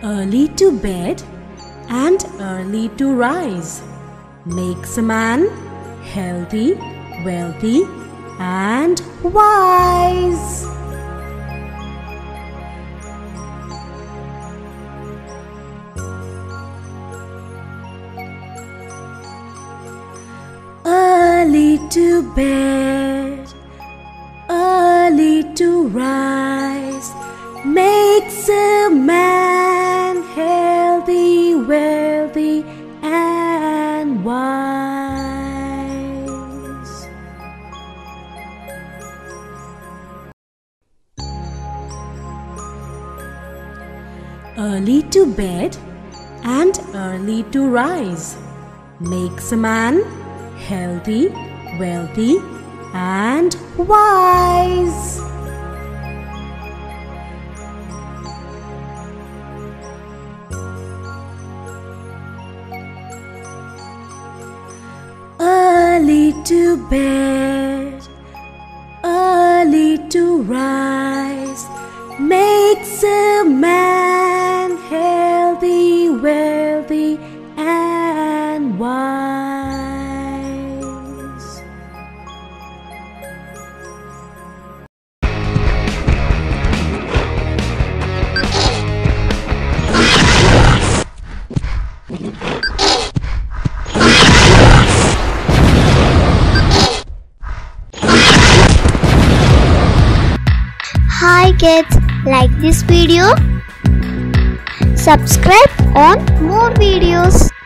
Early to bed and early to rise makes a man healthy, wealthy, and wise. Early to bed, early to rise makes a man healthy, wealthy, and wise. Early to bed and early to rise makes a man healthy, wealthy, and wise. Early to bed, early to rise makes a man healthy, wealthy, and wise. Hi kids, like this video? Subscribe on more videos.